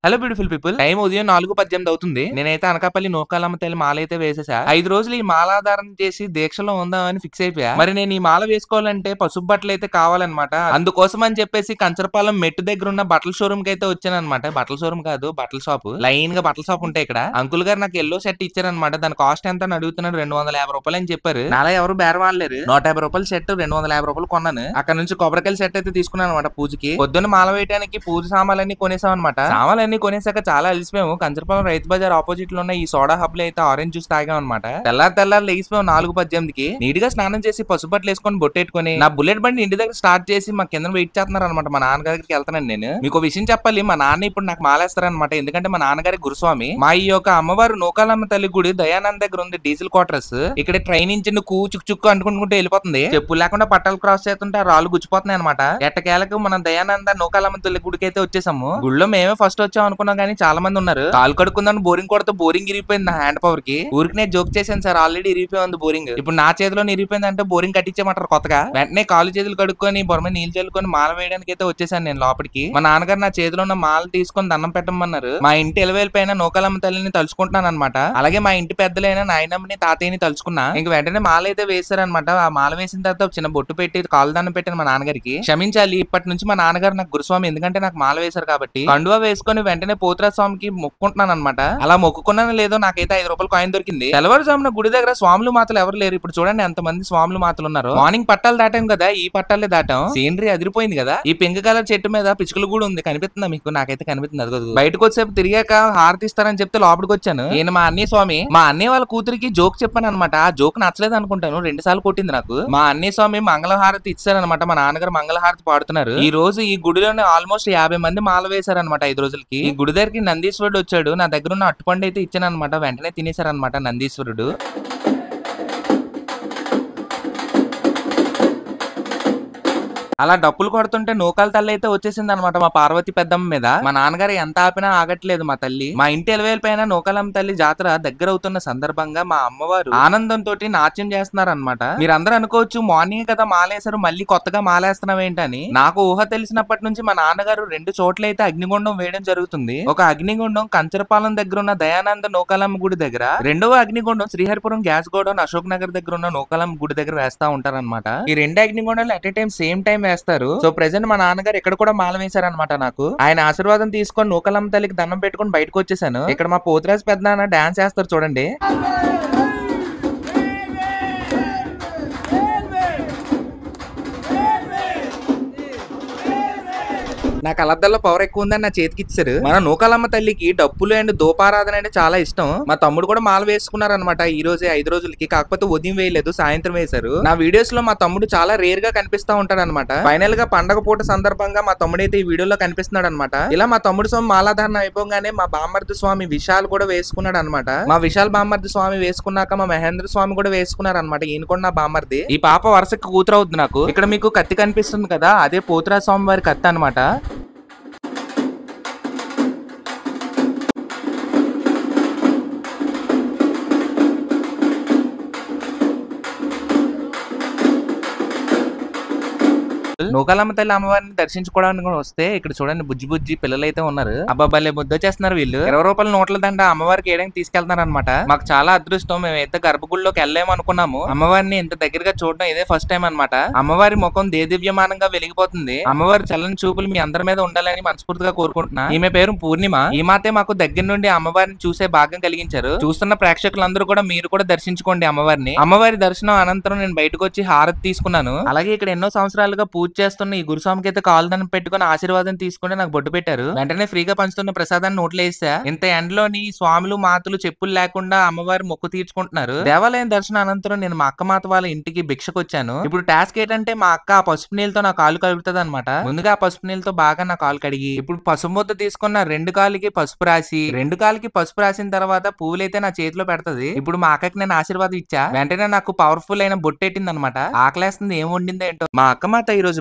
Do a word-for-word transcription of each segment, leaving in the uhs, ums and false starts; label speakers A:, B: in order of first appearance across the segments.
A: Hello beautiful people, time ఉదయం నాలుగు పద్దెనిమిది అవుతుంది. నేనైతే అనకాపల్లి నూకాలమ్మ తల్లి మాల అయితే వేసేసా. ఐదు రోజులు ఈ మాలాధారణ చేసి దీక్షలో ఉందామని ఫిక్స్ అయిపోయా. మరి నేను ఈ మాల వేసుకోవాలంటే పసుపు బట్టలు అయితే కావాలన్నమాట. అందుకోసం అని చెప్పేసి కంచరపాలెం మెట్టు దగ్గర ఉన్న బట్టల షోరూమ్ కి అయితే వచ్చాను అనమాట. బట్టల షోరూమ్ కాదు, బట్టల షాప్. లైన్ గా బట్టల షాప్ ఉంటాయి ఇక్కడ. అంకుల్ గారు నాకు ఎల్లో షర్ట్ ఇచ్చారనమాట. దాని కాస్ట్ ఎంత అని అడుగుతున్నాడు. రెండు వందల యాభై రూపాయలు అని చెప్పారు. నాలా ఎవరు బేరం ఆడలేరు. నూట యాభై రూపాయల షర్ట్ రెండు వందల యాభై రూపాయలు కొన్నాను. అక్కడ నుంచి కొబ్బరికాయల సెట్ అయితే తీసుకున్నాను అనమాట పూజకి. పొద్దున్న మాల వేయడానికి పూజ సామాన్లన్నీ కొనేసాం అనమాట. సామాన్లన్నీ కొనేసాక చాలా అలిసిపోయాము. కంచరపాలెం రైతు బజార్ ఆపోజిట్ లో ఉన్న ఈ సోడా హబ్ లో అయితే ఆరెంజ్ జ్యూస్ తాగాం అనమాట. తెల్లారి తెల్లారు లేసిపోయాం నాలుగు పద్దెనిమిదికి. నీట్ గా స్నానం చేసి పసుపట్లు వేసుకొని బొట్టెట్టుకొని నా బుల్లెట్ బండి ఇంటి దగ్గర స్టార్ట్ చేసి మా కింద వెయిట్ చేస్తున్నారు అనమాట. మా నాన్నగారికి వెళ్తానండి నేను. మీకు విషయం చెప్పాలి, మా నాన్న ఇప్పుడు నాకు మాలేస్తారనమాట. ఎందుకంటే మా నాన్నగారి గురుస్వామి. మా ఈ యొక్క అమ్మవారు నూకాలమ్మ తల్లి గుడి దయానంద్ దగ్గర ఉంది, డీజిల్ క్వార్టర్స్. ఇక్కడ ట్రైన్ నుంచి కూ చుక్ చుక్కు అనుకుంటుంటే వెళ్ళిపోతుంది. చెప్పులు లేకుండా పట్టాలు క్రాస్ చేస్తుంటే ఆ రాళ్ళు గుచ్చిపోతున్నాయి అనమాట. ఎట్టకేలకు మనం దయానంద నూకాలమ్మ తల్లి గుడికి అయితే వచ్చేసాము. గుడిలో మేమే ఫస్ట్ వచ్చాం అనుకున్నాం కానీ చాలా మంది ఉన్నారు. కాలు కడుక్కుందని బోరింగ్ కొడితే బోరింగ్ ఇరిగిపోయింది నా హ్యాండ్ పవర్ కి. ఊరికి నేను జోక్ చేశాను సార్, ఆల్రెడీ ఇరిగిపోయింది బోరింగ్. ఇప్పుడు నా చేతిలో ఇరిగిపోయింది అంటే బోరింగ్ కట్టించేమంటారు కొత్తగా. వెంటనే కాలు చేతులు కడుక్కొని బొరమ నీళ్ళు చల్లుకొని మాల వేయడానికి అయితే వచ్చేసాను నేను లోపలికి. మా నాన్నగారు నా చేతిలో ఉన్న మాల తీసుకొని దండం పెట్టమన్నారు. మా ఇంటి ఎలవేల పైన నూకాలమ్మ తల్లిని తలుచుకుంటున్నాను అనమాట. అలాగే మా ఇంటి పెద్దలైన నాయనమ్మని తాతయ్యని తలుచుకున్నా. ఇంక వెంటనే మాల అయితే వేసారనమాట. ఆ మాల వేసిన తర్వాత చిన్న బొట్టు పెట్టి కాలు దండం పెట్టాను మా నాన్నగారికి. క్షమించాలి, ఇప్పటి నుంచి మా నాన్నగారు నాకు గురుస్వామి, ఎందుకంటే నాకు మాల వేశారు కాబట్టి. కండువా వేసుకొని వెంటనే పోతురా స్వామికి మొక్కుకుంటున్నాను అనమాట. అలా మొక్కుకున్నాను లేదో నాకైతే ఐదు రూపాయలు కాయిన్ దొరికింది. తెల్లవారుజామున గుడి దగ్గర స్వాములు మాతలు ఎవరు లేరు. ఇప్పుడు చూడండి ఎంత మంది స్వాములు మాతలు ఉన్నారు. మార్నింగ్ పట్టాలు దాటాం కదా, ఈ పట్టాలే దాటాం. సీనరీ అదిరిపోయింది కదా. ఈ పింక్ కలర్ చెట్టు మీద పిచ్చుకలు కూడా ఉంది, కనిపిస్తుందా మీకు? నాకైతే కనిపిస్తుంది. అది బయటకు వచ్చేపు తిరిగాక హారతి ఇస్తారని చెప్తే లోపలికి వచ్చాను. నేను మా అన్నయ్య స్వామి, మా అన్నయ్య వాళ్ళ కూతురికి జోక్ చెప్పాను అనమాట. ఆ జోక్ నచ్చలేదు అనుకుంటాను, రెండు సార్లు కొట్టింది నాకు. మా అన్నయ్య స్వామి మంగళహారతి ఇచ్చారనమాట. మా నాన్నగారు మంగళహారతి పాడుతున్నారు. ఈ రోజు ఈ గుడిలోనే ఆల్మోస్ట్ యాభై మంది మాల వేశారనమాట ఐదు రోజులకి. ఈ గుడి దగ్గరికి నందీశ్వరుడు వచ్చాడు. నా దగ్గర ఉన్న అట్టుపండు అయితే ఇచ్చాను అనమాట. వెంటనే తినేశారనమాట నందీశ్వరుడు. అలా డప్పులు కొడుతుంటే నూకాల తల్లి అయితే వచ్చేసింది అనమాట మా పార్వతి పెద్దమ్మ మీద. మా నాన్నగారు ఎంత ఆపినా ఆగట్లేదు మా తల్లి. మా ఇంటి ఎలవేల పైన నూకాలమ్మ తల్లి జాతర దగ్గర అవుతున్న సందర్భంగా మా అమ్మవారు ఆనందంతో నాట్యం చేస్తున్నారు అనమాట. మీరందరూ అనుకోవచ్చు, మార్నింగ్ కదా మాలేశారు, మళ్ళీ కొత్తగా మాలేస్తున్నాం ఏంటని. నాకు ఊహ తెలిసినప్పటి నుంచి మా నాన్నగారు రెండు చోట్ల అయితే అగ్నిగుండం వేయడం జరుగుతుంది. ఒక అగ్నిగుండం కంచరపాలెం దగ్గర ఉన్న దయానంద నూకాలమ్మ గుడి దగ్గర, రెండవ అగ్నిగుండం శ్రీహరిపురం గ్యాస్ గోడౌన్ అశోక్ నగర్ దగ్గర ఉన్న నూకాలమ్మ గుడి దగ్గర వేస్తా ఉంటారన్నమాట. ఈ రెండు అగ్నిగుండాలు at a time same time వేస్తారు. సో ప్రెసెంట్ మా నాన్నగారు ఇక్కడ కూడా మాల వేశారనమాట. నాకు ఆయన ఆశీర్వాదం తీసుకొని నూకాలమ్మ తల్లికి దండం పెట్టుకొని బయటకు వచ్చేసాను. ఇక్కడ మా పోతురాజు పెద్దనాన్న డాన్స్ చేస్తారు చూడండి. నా కలద్దల్లో పవర్ ఎక్కువ ఉందని నా చేతికి ఇచ్చారు. మన నూకాలమ్మ తల్లికి డప్పులు అండ్ దూపారాధన అంటే చాలా ఇష్టం. మా తమ్ముడు కూడా మాల వేసుకున్నారు అనమాట ఈ రోజే ఐదు రోజులకి. కాకపోతే ఉదయం వేయలేదు, సాయంత్రం వేశారు. నా వీడియోస్ లో మా తమ్ముడు చాలా రేర్ గా కనిపిస్తా ఉంటాడు అనమాట. ఫైనల్ గా పండగ పూట సందర్భంగా మా తమ్ముడు అయితే ఈ వీడియోలో కనిపిస్తున్నాడు అనమాట. ఇలా మా తమ్ముడు స్వామి మాలాధారణ అయిపోగానే మా బామ్మర్ది స్వామి విశాల్ కూడా వేసుకున్నాడు అనమాట. మా విశాల్ బామ్మర్ది స్వామి వేసుకున్నాక మా మహేంద్ర స్వామి కూడా వేసుకున్నారు అనమాట. ఈయన కూడా నా బామ్మర్ది. ఈ పాప వరుసకి కూతురు అవుతుంది నాకు. ఇక్కడ మీకు కత్తి కనిపిస్తుంది కదా, అదే పోతురాజు స్వామి వారి కత్తి అనమాట. నూకాలమ్మ తల్లి అమ్మవారిని దర్శించుకోవడానికి వస్తే ఇక్కడ చూడండి బుజ్జి బుజ్జి పిల్లలు అయితే ఉన్నారు. అబ్బాబాలే ముద్ద చేస్తున్నారు వీళ్ళు. ఇరవై రూపాయల నోట్ల దండ అమ్మవారికి వేయడానికి తీసుకెళ్తున్నారు అనమాట. మాకు చాలా అదృష్టం, మేమైతే గర్భగుడిలోకి వెళ్ళలేము అనుకున్నాము. అమ్మవారిని ఇంత దగ్గరగా చూడడం ఇదే ఫస్ట్ టైం అనమాట. అమ్మవారి ముఖం దేదివ్యమానంగా వెలిగిపోతుంది. అమ్మవారి చల్లని చూపులు మీ అందరి మీద ఉండాలని మనస్ఫూర్తిగా కోరుకుంటున్నా. ఈమె పేరు పూర్ణిమ. ఈ మాతే మాకు దగ్గర నుండి అమ్మవారిని చూసే భాగ్యం కలిగించారు. చూస్తున్న ప్రేక్షకులందరూ కూడా మీరు కూడా దర్శించుకోండి అమ్మవారిని. అమ్మవారి దర్శనం అనంతరం నేను బయటకు వచ్చి హారతి తీసుకున్నాను. అలాగే ఇక్కడ ఎన్నో సంవత్సరాలుగా పూజ చేస్తున్న ఈ గురుస్వామికి అయితే కాలుదనం పెట్టుకుని ఆశీర్వాదం తీసుకుని నాకు బొట్టు పెట్టారు. వెంటనే ఫ్రీగా పంచుతున్న ప్రసాదాన్ని నోట్లో వేసా. ఇంత ఎండలోని స్వాములు మాతలు చెప్పులు లేకుండా అమ్మవారి మొక్కు తీర్చుకుంటున్నారు. దేవాలయం దర్శనం అనంతరం నేను మా అక్క మాత వాళ్ళ ఇంటికి భిక్షకు వచ్చాను. ఇప్పుడు టాస్క్ ఏంటంటే మా అక్క ఆ పసుపు నీళ్ళతో నా కాలు కడుగుతుంది అనమాట. ముందుగా ఆ పసుపు నీళ్ళతో బాగా నా కాలు కడిగి ఇప్పుడు పసుపు ముద్ద తీసుకున్న రెండు కాలుకి పసుపు రాసి రెండు కాలుకి పసుపు రాసిన తర్వాత పువ్వులైతే నా చేతిలో పెడతది. ఇప్పుడు మా అక్కకి నేను ఆశీర్వాదం ఇచ్చా. వెంటనే నాకు పవర్ఫుల్ అయిన బొట్టెట్టింది అనమాట. ఆకలేస్తుంది, ఏం వండిందో ఏంటో. మా అక్క మాత ఈ రోజు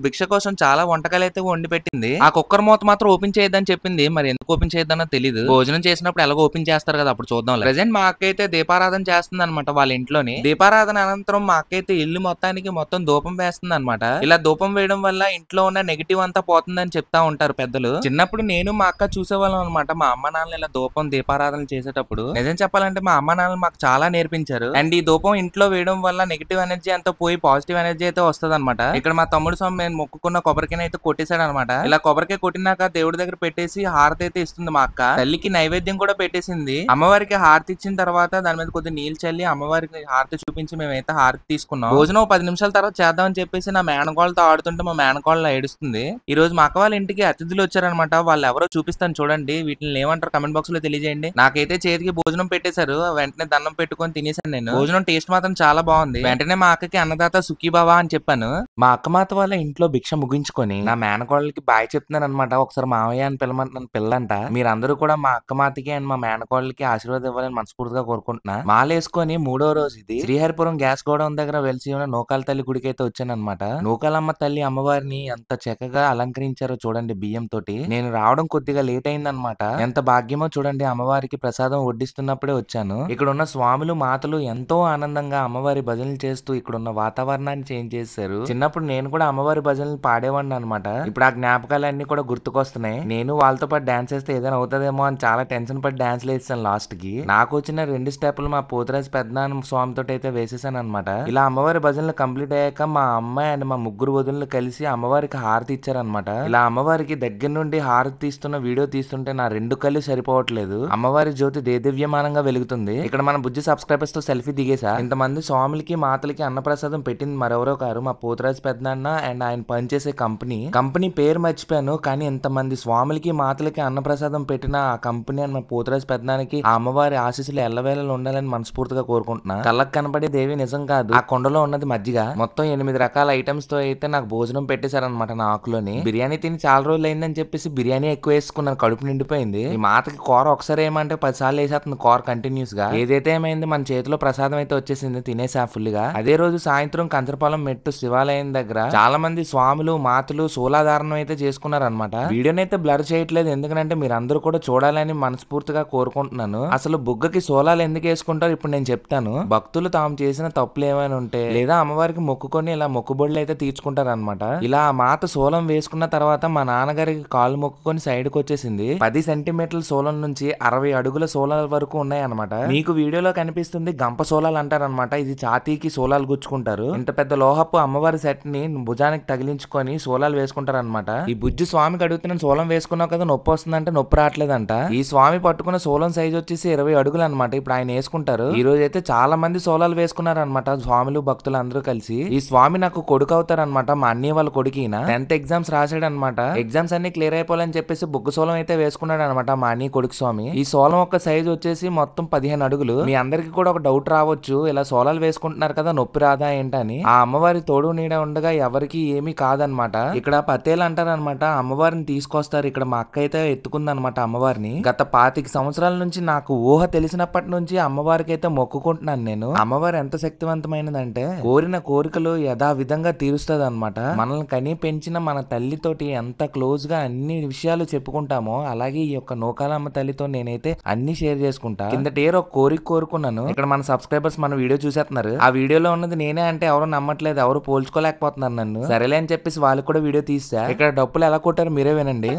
A: భిక్ష కోసం చాలా వంటకాలు అయితే వండి పెట్టింది. ఆ కుక్కర్ మూత మాత్రం ఓపెన్ చేయొద్దని చెప్పింది. మరి ఎందుకు ఓపెన్ చేయొద్దనో తెలీదు. భోజనం చేసినప్పుడు ఎలాగో ఓపెన్ చేస్తారు కదా, అప్పుడు చూద్దాం. ప్రెజెంట్ మా అక్క అయితే దీపారాధన చేస్తుంది అనమాట వాళ్ళ ఇంట్లోని. దీపారాధన అనంతరం మా అక్క అయితే ఇల్లు మొత్తానికి మొత్తం ధూపం వేస్తుంది అనమాట. ఇలా ధూపం వేయడం వల్ల ఇంట్లో ఉన్న నెగిటివ్ అంతా పోతుందని చెప్తా ఉంటారు పెద్దలు. చిన్నప్పుడు నేను మా అక్క చూసేవాళ్ళం అనమాట. మా అమ్మ నాన్నలు ఇలా ధూపం దీపారాధన చేసేటప్పుడు నిజం చెప్పాలంటే మా అమ్మ నాన్నలు మాకు చాలా నేర్పించారు. అండ్ ఈ ధూపం ఇంట్లో వేయడం వల్ల నెగిటివ్ ఎనర్జీ అంతా పోయి పాజిటివ్ ఎనర్జీ అయితే వస్తుంది అనమాట. ఇక్కడ మా తమ్ముడు స్వామి నేను మొక్కుకున్న కొబ్బరికాయ అయితే కొట్టేశాడు అనమాట. ఇలా కొబ్బరికాయ కొట్టినాక దేవుడి దగ్గర పెట్టేసి హారతి అయితే ఇస్తుంది మా అక్క. తల్లికి నైవేద్యం కూడా పెట్టేసింది. అమ్మవారికి హారతి ఇచ్చిన తర్వాత దాని మీద కొద్దిగా నీళ్ళు చల్లి అమ్మవారికి హారతి చూపించి మేమైతే హారతి తీసుకున్నాం. భోజనం పది నిమిషాల తర్వాత చేద్దామని చెప్పేసి నా మేనకోళ్ళతో ఆడుతుంటే మా మేనకోళ్ళ ఏడుస్తుంది. ఈ రోజు మా అక్క వాళ్ళ ఇంటికి అతిథులు వచ్చారనమాట. వాళ్ళు ఎవరో చూపిస్తాను చూడండి. వీటిని ఏమంటారు కమెంట్ బాక్స్ లో తెలియజేయండి. నాకైతే చేతికి భోజనం పెట్టేశారు. వెంటనే దండం పెట్టుకొని తినేసాను నేను. భోజనం టేస్ట్ మాత్రం చాలా బాగుంది. వెంటనే మా అక్కకి అన్నదాత సుఖీభవ అని చెప్పాను. మా అక్క మాత వాళ్ళ ఇంట్లో భిక్ష ముగించుకొని నా మేనకోళ్ళకి బాయ్ చెప్తున్నాను అనమాట. ఒకసారి మావయ్య అని పిల్లమంటున్నాను పిల్లంట. మీరందరూ కూడా మా అక్క మాతకి అండ్ మా మేనకోళ్ళకి ఆశీర్వాదం ఇవ్వాలని మనస్ఫూర్తిగా కోరుకుంటున్నా. మాలేసుకొని మూడో రోజు ఇది శ్రీహరిపురం గ్యాస్ గోడౌన్ దగ్గర వెలిసి ఉన్న నూకాల తల్లి గుడికి అయితే వచ్చాను అనమాట. నూకాలమ్మ తల్లి అమ్మవారిని ఎంత చక్కగా అలంకరించారో చూడండి బియ్యం తోటి. నేను రావడం కొద్దిగా లేట్ అయిందనమాట. ఎంత భాగ్యమో చూడండి. అమ్మవారికి ప్రసాదం వడ్డిస్తున్నప్పుడే వచ్చాను. ఇక్కడ ఉన్న స్వాములు మాతలు ఎంతో ఆనందంగా అమ్మవారి భజనలు చేస్తూ ఇక్కడ ఉన్న వాతావరణాన్ని చేంజ్ చేశారు. చిన్నప్పుడు నేను కూడా అమ్మవారి భజనలు పాడేవాడిని అనమాట. ఇప్పుడు ఆ జ్ఞాపకాలన్నీ కూడా గుర్తుకొస్తున్నాయి. నేను వాళ్ళతో పాటు డాన్స్ చేస్తే ఏదైనా అవుతుందేమో అని చాలా టెన్షన్ పడి డాన్స్ వేసాను. లాస్ట్ కి నాకు వచ్చిన రెండు స్టెప్లు మా పోతురాజు పెద్దనాన్న స్వామి తోటి అయితే వేసేసాను అనమాట. ఇలా అమ్మవారి భజనలు కంప్లీట్ అయ్యాక మా అమ్మాయి అండ్ మా ముగ్గురు వదులు కలిసి అమ్మవారికి హారతి ఇచ్చారనమాట. ఇలా అమ్మవారికి దగ్గర నుండి హారతి తీస్తున్న వీడియో తీస్తుంటే నా రెండు కళ్ళు సరిపోవట్లేదు. అమ్మవారి జ్యోతి దేదివ్యమానంగా వెలుగుతుంది. ఇక్కడ మన బుజ్జి సబ్స్క్రైబర్స్ తో సెల్ఫీ దిగేసా. ఇంతమంది స్వాములకి మాతలకి అన్నప్రసాదం పెట్టింది మరెవరో కారు మా పోతురాజు పెద్దనాన్న అండ్ ఆయన పనిచేసే కంపెనీ. కంపెనీ పేరు మర్చిపోయాను కానీ ఇంతమంది స్వాములకి మాతలకి అన్నప్రసాదం పెట్టిన ఆ కంపెనీ అండ్ మా పోతురాజు పెద్దనానికి ఆ అమ్మవారి ఆశీస్సులు ఎల్లవేళలు ఉండాలని మనస్ఫూర్తిగా కోరుకుంటున్నా. కళ్ళకు కనపడే దేవి నిజం కాదు, ఆ కొండలో ఉన్నది మజ్జిగ. మొత్తం ఎనిమిది రకాల ఐటమ్స్ తో అయితే నాకు భోజనం పెట్టేశారనమాట. నా ఆకులోని బిర్యానీ తిని చాలా రోజులు అయిందని చెప్పేసి బిర్యానీ ఎక్కువ వేసుకున్నాను. కడుపు నిండిపోయింది. ఈ మాతకి కూర ఒకసారి ఏమంటే పది సార్లు వేసేస్తుంది కూర కంటిన్యూస్ గా. ఏదైతే ఏమైంది మన చేతిలో ప్రసాదం అయితే వచ్చేసింది. తినేసా ఫుల్ గా. అదే రోజు సాయంత్రం కంచరపాలెం మెట్టు శివాలయం దగ్గర చాలా మంది స్వాములు మాతలు శూలాధారణం అయితే చేసుకున్నారనమాట. వీడియోని అయితే బ్లర్ చేయట్లేదు ఎందుకంటే మీరు అందరూ కూడా చూడాలని మనస్ఫూర్తిగా కోరుకుంటున్నాను. అసలు బుగ్గకి సోలాలు ఎందుకు వేసుకుంటారు ఇప్పుడు నేను చెప్తాను. భక్తులు తాము చేసిన తప్పులు ఏమైనా ఉంటే లేదా అమ్మవారికి మొక్కుకొని ఇలా మొక్కుబడులు అయితే తీర్చుకుంటారు అనమాట. ఇలా ఆ మాత సోలం వేసుకున్న తర్వాత మా నాన్నగారికి కాలు మొక్కుకొని సైడ్ కి వచ్చేసింది. పది సెంటీమీటర్ల సోలం నుంచి అరవై అడుగుల సోలాల వరకు ఉన్నాయి అనమాట. మీకు వీడియోలో కనిపిస్తుంది గంప సోలాలు అంటారనమాట. ఇది ఛాతీకి సోలాలు గుచ్చుకుంటారు. ఇంత పెద్ద లోహపు అమ్మవారి సెట్ ని భుజానికి తగిలించుకొని సోలాలు వేసుకుంటారు అనమాట. ఈ బుజ్జి స్వామికి అడుగుతున్నాను సోలం వేసుకున్నావు కదా నొప్పి వస్తుందంటే నొప్పి రావట్లేదంట. ఈ స్వామి పట్టుకున్న సోలం సైజ్ వచ్చేసి ఇరవై అడుగులు అనమాట. ఇప్పుడు ఆయన వేసుకుంటారు. ఈ రోజు అయితే చాలా మంది సోలాలు వేసుకున్నారు అనమాట. స్వాములు భక్తులు అందరూ కలిసి. ఈ స్వామి నాకు కొడుకు అవుతారు అనమాట. మా అన్నయ్య వాళ్ళ కొడుకిన టెన్త్ ఎగ్జామ్స్ రాశాడు అనమాట. ఎగ్జామ్స్ అన్ని క్లియర్ అయిపోవాలని చెప్పేసి బుగ్గ సోలం అయితే వేసుకున్నాడు అనమాట మా అన్నయ్య కొడుకు స్వామి. ఈ సోలం ఒక సైజ్ వచ్చేసి మొత్తం పదిహేను అడుగులు. మీ అందరికి కూడా ఒక డౌట్ రావచ్చు, ఇలా సోలాలు వేసుకుంటున్నారు కదా నొప్పి రాదా ఏంటని. ఆ అమ్మవారి తోడు నీడ ఉండగా ఎవరికి ఏమీ కాదనమాట. ఇక్కడ పతేలు అంటారు అనమాట. అమ్మవారిని తీసుకొస్తారు. ఇక్కడ మా అక్క అయితే ఎత్తుకుందనమాట అమ్మవారిని. గత పాతిక సంవత్సరాల నుంచి నాకు ఊహ తెలిసినప్పటి నుంచి అమ్మవారికి అయితే మొక్కుకుంటున్నాను నేను. అమ్మవారు ఎంత శక్తివంతమైనదంటే కోరిన కోరికలు యథా విధంగా తీరుస్తుంది అనమాట. మనల్ని కని పెంచిన మన తల్లితోటి ఎంత క్లోజ్ గా అన్ని విషయాలు చెప్పుకుంటామో అలాగే ఈ యొక్క నూకాలమ్మ తల్లితో నేనైతే అన్ని షేర్ చేసుకుంటా. కిందటేరు ఒక కోరిక కోరుకున్నాను. ఇక్కడ మన సబ్స్క్రైబర్స్ మన వీడియో చూసేస్తున్నారు. ఆ వీడియోలో ఉన్నది నేనే అంటే ఎవరు నమ్మట్లేదు, ఎవరు పోల్చుకోలేకపోతున్నారు నన్ను. సరేలే అని చెప్పేసి వాళ్ళకి కూడా వీడియో తీసా. ఇక్కడ డప్పులు ఎలా కొట్టారు మీరే వినండి.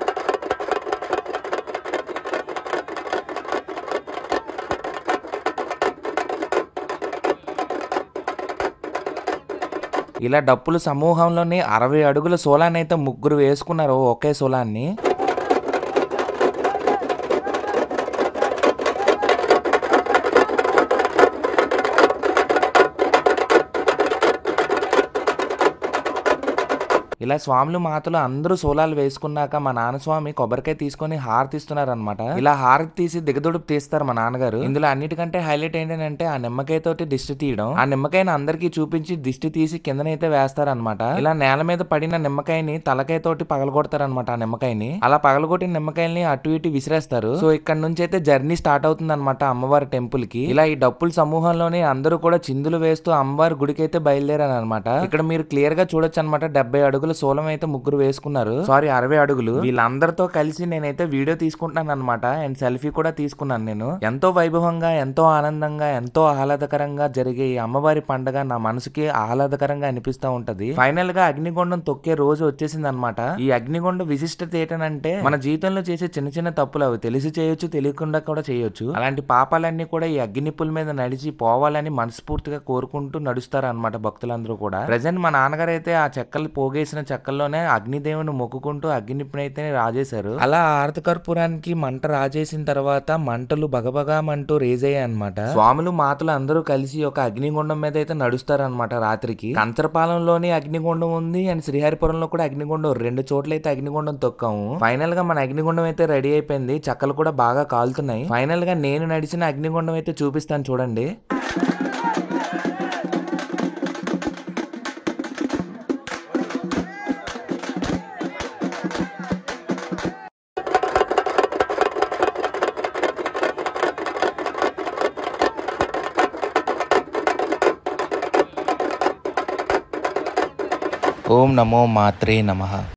A: ఇలా డప్పులు సమూహంలోని అరవై అడుగుల సోలాన్ని అయితే ముగ్గురు వేసుకున్నారు ఒకే సోలాన్ని. ఇలా ఇలా స్వాములు మాతలు అందరూ సోలాలు వేసుకున్నాక మా నాన్న స్వామి కొబ్బరికాయ తీసుకొని హారతి ఇస్తున్నారు అనమాట. ఇలా హారతి తీసి దిగదుడుపు తీస్తారు మా నాన్నగారు. ఇందులో అన్నిటికంటే హైలైట్ ఏంటంటే ఆ నిమ్మకాయ తోటి దిష్టి తీయడం. ఆ నిమ్మకాయని అందరికి చూపించి దిష్టి తీసి కిందనైతే వేస్తారనమాట. ఇలా నేల మీద పడిన నిమ్మకాయని తలకాయ తోటి పగలగొడతారనమాట. ఆ నిమ్మకాయని అలా పగలగొట్టిన నిమ్మకాయల్ని అటు ఇటు విసిరేస్తారు. సో ఇక్కడ నుంచి అయితే జర్నీ స్టార్ట్ అవుతుంది అనమాట అమ్మవారి టెంపుల్ కి. ఇలా ఈ డప్పుల సమూహంలోనే అందరూ కూడా చిందులు వేస్తూ అమ్మవారి గుడికి అయితే బయలుదేరారు అనమాట. ఇక్కడ మీరు క్లియర్ గా చూడొచ్చు అనమాట. డెబ్బై అడుగుల సోలం అయితే ముగ్గురు వేసుకున్నారు. సారీ అరవై అడుగులు. వీళ్ళందరితో కలిసి నేనైతే వీడియో తీసుకుంటున్నాను అనమాట. అండ్ సెల్ఫీ కూడా తీసుకున్నాను నేను. ఎంతో వైభవంగా, ఎంతో ఆనందంగా, ఎంతో ఆహ్లాదకరంగా జరిగే ఈ అమ్మవారి పండుగ నా మనసుకి ఆహ్లాదకరంగా అనిపిస్తూ ఉంటది. ఫైనల్ గా అగ్నిగుండం తొక్కే రోజు వచ్చేసింది అనమాట. ఈ అగ్నిగుండం విశిష్టత ఏంటంటే మన జీవితంలో చేసే చిన్న చిన్న తప్పులు అవి తెలిసి చేయొచ్చు, తెలియకుండా కూడా చేయొచ్చు. అలాంటి పాపాలన్నీ కూడా ఈ అగ్నిపుల మీద నడిచి పోవాలని మనస్ఫూర్తిగా కోరుకుంటూ నడుస్తారు అనమాట భక్తులందరూ కూడా. ప్రజెంట్ మా నాన్నగారు అయితే ఆ చెక్కలు పోగేసిన చెక్కల్లోనే అగ్నిదేవుని మొక్కుకుంటూ అగ్నిపునైతే రాజేశారు. అలా ఆరతి కర్పూరానికి మంట రాజేసిన తర్వాత మంటలు బగబగామంటూ రేజ్ అయ్యాయి అనమాట. స్వాములు మాతలు అందరూ కలిసి ఒక అగ్నిగుండం మీద అయితే నడుస్తారనమాట రాత్రికి. కంచరపాలెంలోని అగ్నిగుండం ఉంది అండ్ శ్రీహరిపురంలో కూడా అగ్నిగుండం, రెండు చోట్ల అయితే అగ్నిగుండం తొక్కాము. ఫైనల్ గా మన అగ్నిగుండం అయితే రెడీ అయిపోయింది. చక్కలు కూడా బాగా కాలుతున్నాయి. ఫైనల్ గా నేను నడిచిన అగ్నిగుండం అయితే చూపిస్తాను చూడండి. ఓం నమో మాత్రే నమః.